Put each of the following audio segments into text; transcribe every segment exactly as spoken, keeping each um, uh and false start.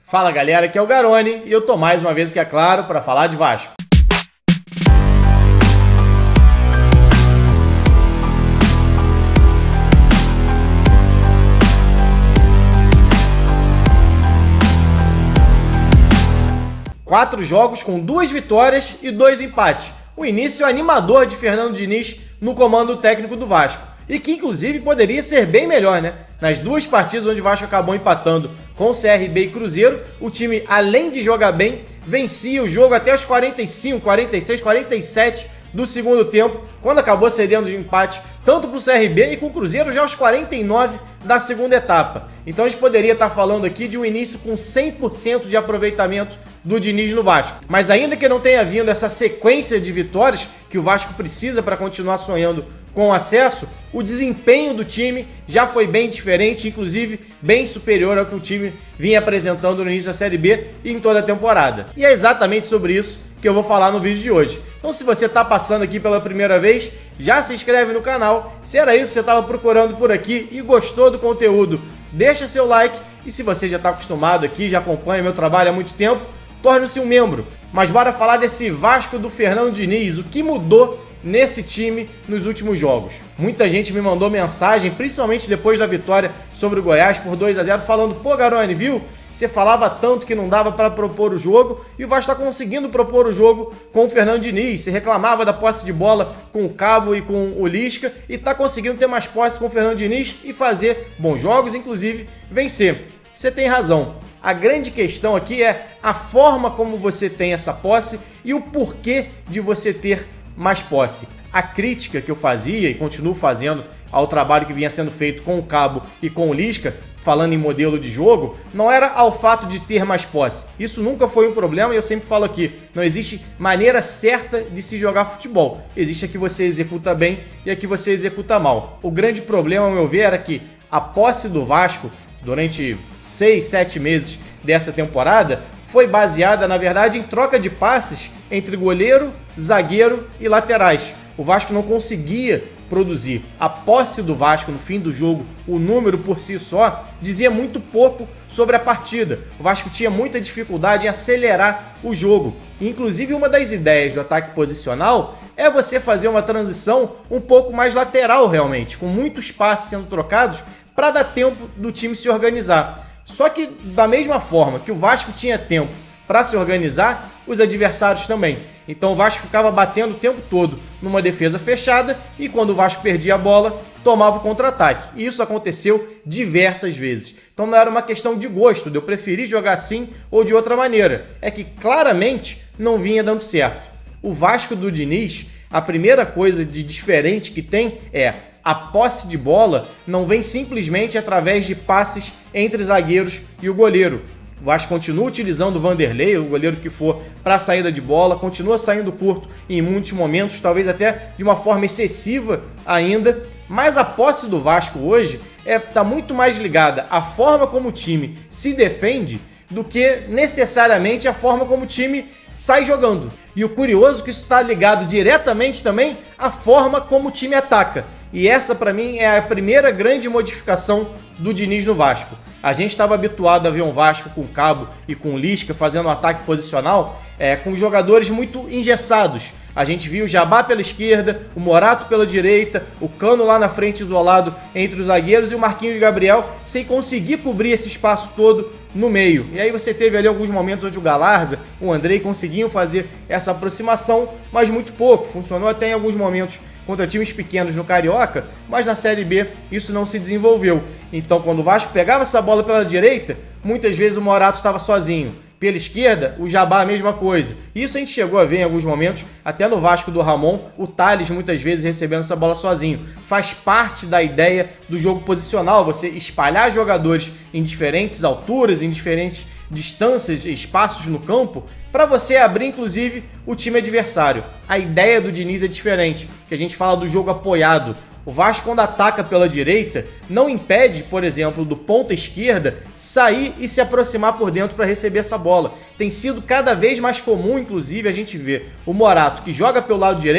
Fala galera, aqui é o Garone e eu tô mais uma vez aqui, é claro, para falar de Vasco. Quatro jogos com duas vitórias e dois empates. O início animador de Fernando Diniz no comando técnico do Vasco. E que inclusive poderia ser bem melhor, né? Nas duas partidas onde o Vasco acabou empatando com o C R B e Cruzeiro, o time, além de jogar bem, vencia o jogo até os quarenta e cinco, quarenta e seis, quarenta e sete do segundo tempo, quando acabou cedendo de empate tanto para o C R B e com o Cruzeiro já aos quarenta e nove da segunda etapa. Então a gente poderia estar falando aqui de um início com cem por cento de aproveitamento do Diniz no Vasco. Mas ainda que não tenha vindo essa sequência de vitórias que o Vasco precisa para continuar sonhando com o acesso, o desempenho do time já foi bem diferente, inclusive bem superior ao que o time vinha apresentando no início da Série B e em toda a temporada. E é exatamente sobre isso que eu vou falar no vídeo de hoje. Então se você está passando aqui pela primeira vez, já se inscreve no canal. Se era isso que você estava procurando por aqui e gostou do conteúdo, deixa seu like. E se você já está acostumado aqui, já acompanha meu trabalho há muito tempo, torne-se um membro. Mas bora falar desse Vasco do Fernando Diniz, o que mudou nesse time nos últimos jogos. Muita gente me mandou mensagem, principalmente depois da vitória sobre o Goiás por dois a zero, falando: pô Garone, viu? Você falava tanto que não dava para propor o jogo e o Vasco está conseguindo propor o jogo com o Fernando Diniz. Você reclamava da posse de bola com o Cabo e com o Lisca e está conseguindo ter mais posse com o Fernando Diniz e fazer bons jogos, inclusive vencer. Você tem razão. A grande questão aqui é a forma como você tem essa posse e o porquê de você ter mais posse. A crítica que eu fazia e continuo fazendo ao trabalho que vinha sendo feito com o Cabo e com o Lisca, falando em modelo de jogo, não era ao fato de ter mais posse. Isso nunca foi um problema e eu sempre falo aqui, não existe maneira certa de se jogar futebol. Existe a que você executa bem e a que você executa mal. O grande problema, ao meu ver, era que a posse do Vasco, durante seis, sete meses dessa temporada, foi baseada, na verdade, em troca de passes entre goleiro, zagueiro e laterais. O Vasco não conseguia produzir. A posse do Vasco no fim do jogo, o número por si só, dizia muito pouco sobre a partida. O Vasco tinha muita dificuldade em acelerar o jogo. Inclusive, uma das ideias do ataque posicional é você fazer uma transição um pouco mais lateral realmente, com muitos passes sendo trocados para dar tempo do time se organizar. Só que da mesma forma que o Vasco tinha tempo para se organizar, os adversários também. Então o Vasco ficava batendo o tempo todo numa defesa fechada e quando o Vasco perdia a bola, tomava o contra-ataque. E isso aconteceu diversas vezes. Então não era uma questão de gosto, de eu preferir jogar assim ou de outra maneira. É que claramente não vinha dando certo. O Vasco do Diniz, a primeira coisa de diferente que tem é a posse de bola não vem simplesmente através de passes entre zagueiros e o goleiro. O Vasco continua utilizando o Vanderlei, o goleiro que for, para a saída de bola, continua saindo curto em muitos momentos, talvez até de uma forma excessiva ainda, mas a posse do Vasco hoje está muito mais ligada à forma como o time se defende do que necessariamente a forma como o time sai jogando. E o curioso é que isso está ligado diretamente também à forma como o time ataca. E essa, para mim, é a primeira grande modificação do Diniz no Vasco. A gente estava habituado a ver um Vasco com o Cabo e com o Lisca fazendo um ataque posicional é, com jogadores muito engessados. A gente viu o Jabá pela esquerda, o Morato pela direita, o Cano lá na frente isolado entre os zagueiros e o Marquinhos Gabriel sem conseguir cobrir esse espaço todo no meio. E aí você teve ali alguns momentos onde o Galarza, o Andrei conseguiam fazer essa aproximação, mas muito pouco. Funcionou até em alguns momentos contra times pequenos no Carioca, mas na Série B isso não se desenvolveu. Então quando o Vasco pegava essa bola pela direita, muitas vezes o Morato estava sozinho. Pela esquerda, o Jabá a mesma coisa. Isso a gente chegou a ver em alguns momentos, até no Vasco do Ramon, o Thales muitas vezes recebendo essa bola sozinho. Faz parte da ideia do jogo posicional, você espalhar jogadores em diferentes alturas, em diferentes distâncias, espaços no campo, para você abrir inclusive o time adversário. A ideia do Diniz é diferente, que a gente fala do jogo apoiado. O Vasco, quando ataca pela direita, não impede, por exemplo, do ponta esquerda sair e se aproximar por dentro para receber essa bola. Tem sido cada vez mais comum, inclusive, a gente ver o Morato, que joga pelo lado direito,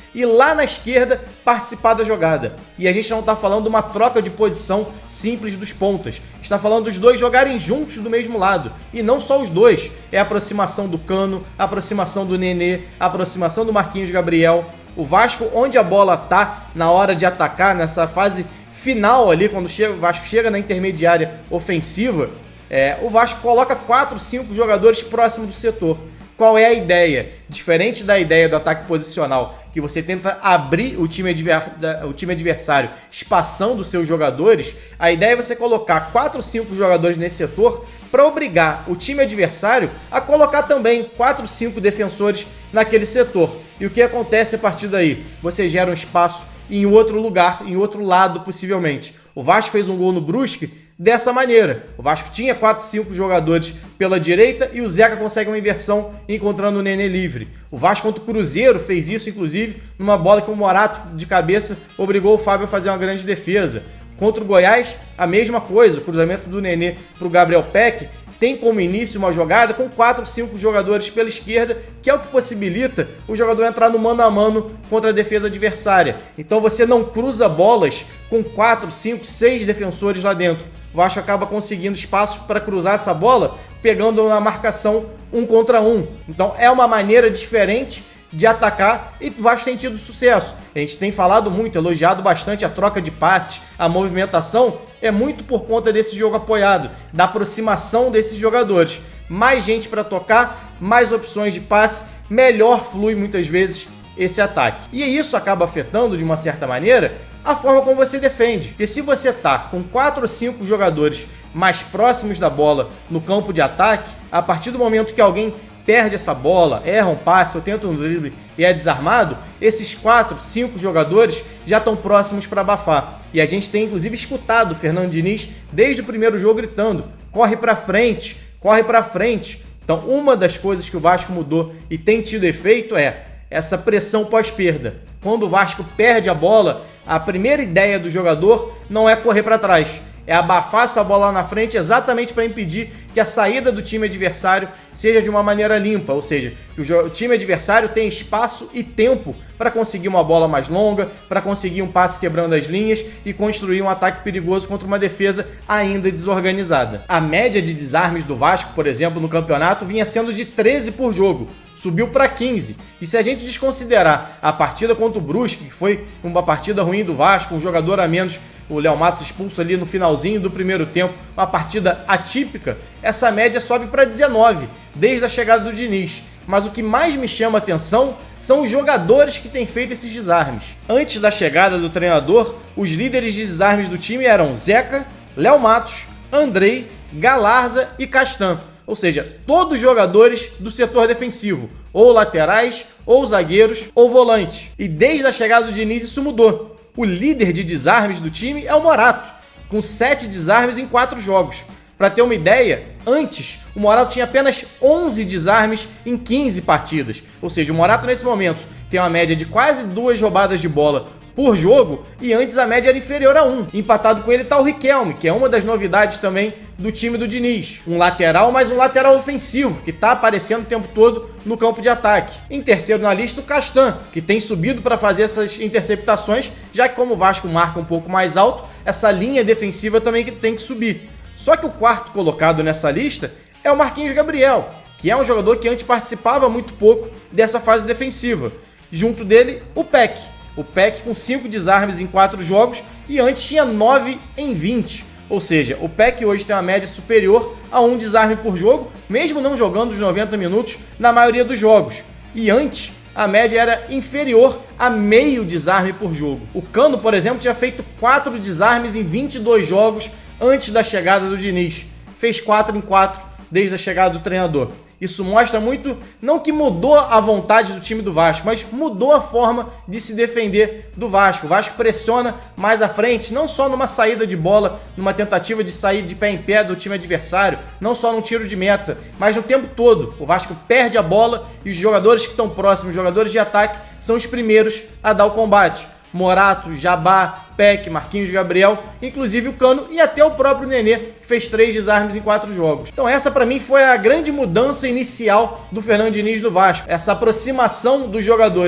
e lá na esquerda participar da jogada. E a gente não está falando de uma troca de posição simples dos pontas. Está falando dos dois jogarem juntos do mesmo lado. E não só os dois. É a aproximação do Cano, a aproximação do Nenê, a aproximação do Marquinhos Gabriel. O Vasco, onde a bola tá na hora de atacar, nessa fase final ali, quando chega, o Vasco chega na intermediária ofensiva, é, o Vasco coloca quatro, cinco jogadores próximos do setor. Qual é a ideia? Diferente da ideia do ataque posicional, que você tenta abrir o time, adver... o time adversário espaçando os seus jogadores, a ideia é você colocar quatro, cinco jogadores nesse setor para obrigar o time adversário a colocar também quatro, cinco defensores naquele setor. E o que acontece a partir daí? Você gera um espaço em outro lugar, em outro lado possivelmente. O Vasco fez um gol no Brusque dessa maneira. O Vasco tinha quatro, cinco jogadores pela direita e o Zeca consegue uma inversão encontrando o Nenê livre. O Vasco contra o Cruzeiro fez isso, inclusive, numa bola que o Morato de cabeça obrigou o Fábio a fazer uma grande defesa. Contra o Goiás, a mesma coisa. O cruzamento do Nenê para o Gabriel Peck tem como início uma jogada com quatro, cinco jogadores pela esquerda, que é o que possibilita o jogador entrar no mano a mano contra a defesa adversária. Então você não cruza bolas com quatro, cinco, seis defensores lá dentro. O Vasco acaba conseguindo espaço para cruzar essa bola, pegando na marcação um contra um. Então é uma maneira diferente de atacar e o Vasco tem tido sucesso. A gente tem falado muito, elogiado bastante a troca de passes, a movimentação, é muito por conta desse jogo apoiado, da aproximação desses jogadores. Mais gente para tocar, mais opções de passe, melhor flui muitas vezes esse ataque. E isso acaba afetando, de uma certa maneira, a forma como você defende. Porque se você tá com quatro ou cinco jogadores mais próximos da bola no campo de ataque, a partir do momento que alguém perde essa bola, erra um passe ou tenta um drible e é desarmado, esses quatro, cinco jogadores já estão próximos para abafar. E a gente tem inclusive escutado o Fernando Diniz desde o primeiro jogo gritando: corre para frente, corre para frente. Então uma das coisas que o Vasco mudou e tem tido efeito é essa pressão pós-perda. Quando o Vasco perde a bola, a primeira ideia do jogador não é correr para trás, é abafar essa bola lá na frente exatamente para impedir que a saída do time adversário seja de uma maneira limpa, ou seja, que o time adversário tenha espaço e tempo para conseguir uma bola mais longa, para conseguir um passe quebrando as linhas e construir um ataque perigoso contra uma defesa ainda desorganizada. A média de desarmes do Vasco, por exemplo, no campeonato vinha sendo de treze por jogo, subiu para quinze. E se a gente desconsiderar a partida contra o Brusque, que foi uma partida ruim do Vasco, um jogador a menos, o Léo Matos expulso ali no finalzinho do primeiro tempo, uma partida atípica, essa média sobe para dezenove, desde a chegada do Diniz. Mas o que mais me chama a atenção são os jogadores que têm feito esses desarmes. Antes da chegada do treinador, os líderes de desarmes do time eram Zeca, Léo Matos, Andrei, Galarza e Castan. Ou seja, todos jogadores do setor defensivo, ou laterais, ou zagueiros, ou volantes. E desde a chegada do Diniz isso mudou. O líder de desarmes do time é o Morato, com sete desarmes em quatro jogos. Para ter uma ideia, antes o Morato tinha apenas onze desarmes em quinze partidas. Ou seja, o Morato nesse momento tem uma média de quase duas roubadas de bola por jogo e antes a média era inferior a um. Empatado com ele está o Riquelme, que é uma das novidades também do time do Diniz. Um lateral, mas um lateral ofensivo, que está aparecendo o tempo todo no campo de ataque. Em terceiro na lista, o Castan, que tem subido para fazer essas interceptações, já que como o Vasco marca um pouco mais alto, essa linha defensiva também que tem que subir. Só que o quarto colocado nessa lista é o Marquinhos Gabriel, que é um jogador que antes participava muito pouco dessa fase defensiva. Junto dele, o Peck. O Peck com cinco desarmes em quatro jogos e antes tinha nove em vinte. Ou seja, o Peck hoje tem uma média superior a um desarme por jogo, mesmo não jogando os noventa minutos na maioria dos jogos. E antes, a média era inferior a meio desarme por jogo. O Cano, por exemplo, tinha feito quatro desarmes em vinte e dois jogos antes da chegada do Diniz. Fez quatro em quatro desde a chegada do treinador. Isso mostra muito, não que mudou a vontade do time do Vasco, mas mudou a forma de se defender do Vasco. O Vasco pressiona mais à frente, não só numa saída de bola, numa tentativa de sair de pé em pé do time adversário, não só num tiro de meta, mas no tempo todo. O Vasco perde a bola e os jogadores que estão próximos, os jogadores de ataque, são os primeiros a dar o combate. Morato, Jabá, Peck, Marquinhos Gabriel, inclusive o Cano e até o próprio Nenê, que fez três desarmes em quatro jogos. Então essa para mim foi a grande mudança inicial do Fernando Diniz no Vasco. Essa aproximação dos jogadores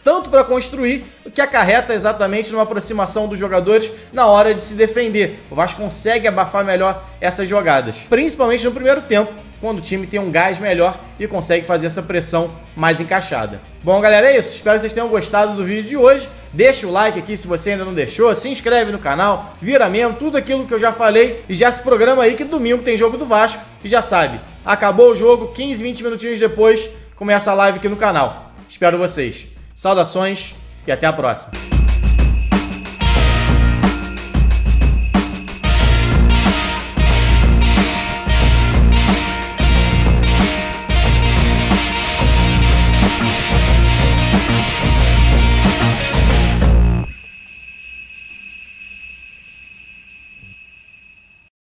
tanto para construir, o que acarreta exatamente numa aproximação dos jogadores na hora de se defender. O Vasco consegue abafar melhor essas jogadas, principalmente no primeiro tempo, quando o time tem um gás melhor e consegue fazer essa pressão mais encaixada. Bom, galera, é isso. Espero que vocês tenham gostado do vídeo de hoje. Deixa o like aqui se você ainda não deixou, se inscreve no canal, vira membro, tudo aquilo que eu já falei e já se programa aí que domingo tem jogo do Vasco e já sabe, acabou o jogo, quinze, vinte minutinhos depois começa a live aqui no canal. Espero vocês. Saudações e até a próxima.